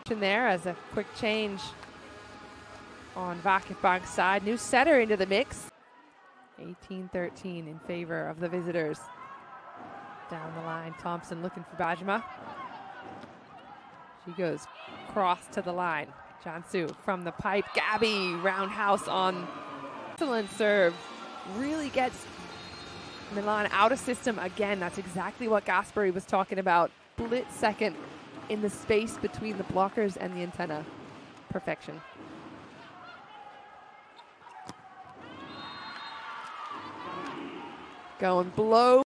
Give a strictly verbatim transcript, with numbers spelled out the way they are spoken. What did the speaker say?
In there as a quick change on Vakifbank's side. New setter into the mix. eighteen thirteen in favor of the visitors. Down the line, Thompson looking for Bajima. She goes cross to the line. Jansu from the pipe. Gabby roundhouse on excellent serve. Really gets Milan out of system again. That's exactly what Gasperi was talking about. Split second in the space between the blockers and the antenna. Perfection. Going blow.